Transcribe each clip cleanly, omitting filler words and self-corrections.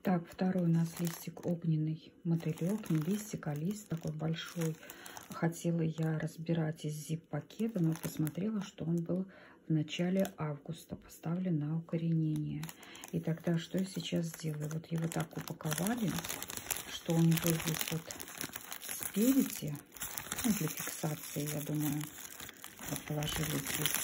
Так, второй у нас листик огненный мотылек, не листик, а лист такой большой. Хотела я разбирать из zip-пакета, но посмотрела, что он был в начале августа поставлен на укоренение. И тогда что я сейчас сделаю? Вот его так упаковали, что у него здесь вот спереди, ну, для фиксации, я думаю, положили здесь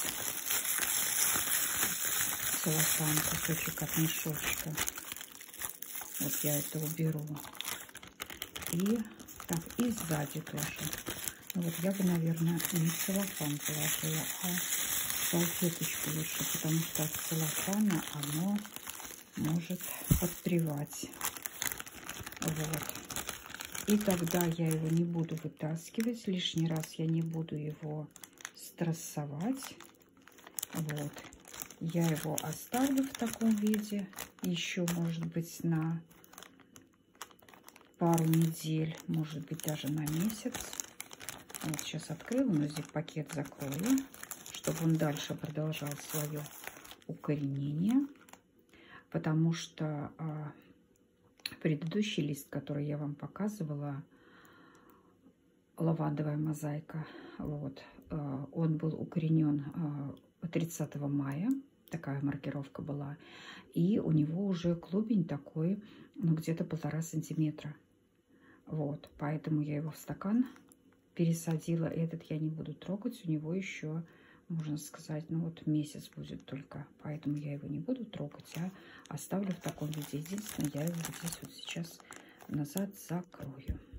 целлофан, кусочек от мешочка. Вот я это уберу. И так, и сзади тоже. Ну, вот я бы, наверное, не целлофан положила, а салфеточку лучше, потому что от целлофана оно может подпревать. Вот. И тогда я его не буду вытаскивать. Лишний раз я не буду его стрессовать. Вот. Я его оставлю в таком виде. Еще, может быть, на пару недель, может быть, даже на месяц. Вот сейчас открыла, но здесь пакет закрою, чтобы он дальше продолжал свое укоренение. Потому что предыдущий лист, который я вам показывала, лавандовая мозаика, вот, он был укоренен 30 мая. Такая маркировка была. И у него уже клубень такой, ну, где-то 1,5 сантиметра. Вот, поэтому я его в стакан пересадила. Этот я не буду трогать. У него еще, можно сказать, ну вот месяц будет только. Поэтому я его не буду трогать, а оставлю в таком виде. Единственное, я его вот здесь вот сейчас назад закрою.